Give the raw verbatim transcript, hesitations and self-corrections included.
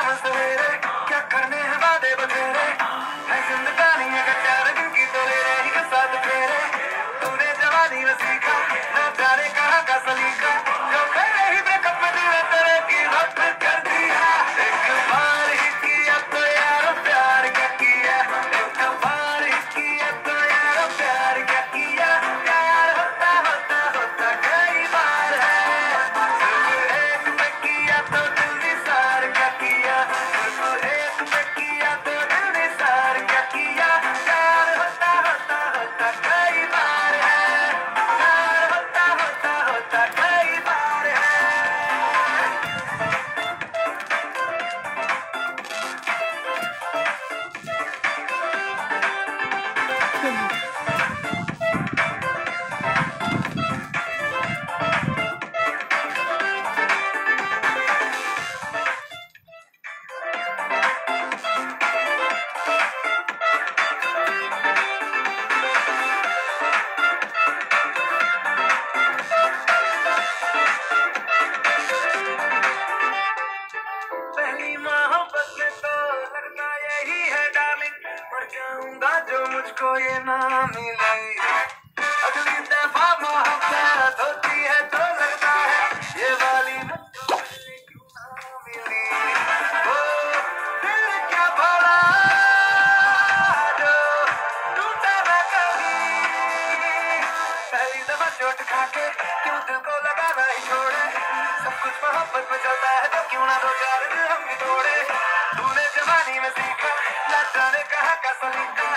शाम सवेरे क्या करने हैं वादे बतेरे है जिंदगानी अगर प्यार दिन की तो ले रही के साथ फेरे तूने जवानी में सीखा ना प्यारे कहा का सलीका जो पहले ही ब्रेकअप में दिल तेरे की हद कर दिया एक बार ही किया तो यार प्यार क्या किया एक बार ही किया तो यार प्यार क्या किया प्यार होता होता होता कई बार है सिर्फ एक पे किया तो दिल निसार क्या किया सिर्फ एक पे किया तो दिल निसार क्या किया प्यार होता होता होता कई बार है प्यार होता होता होता कई बार है पहली मोहब्बत में तो लगता यही है डार्लिंग मर जाऊंगा जो मुझको ये ना मिले अगली दफा मोहब्बत होती है तो लगता है ये वाली मुझको मिली क्यों ना मिली ओ दिल क्या भला जो टूटा ना कभी पहली दफा चोट खा के क्यों दिल को लगाना ही छोड़े सब कुछ मोहब्बत में चलता है तो क्यों ना दो चार दिल हम भी तोड़े तूने जवानी में सीखा ना जाने कहाँ का सलीका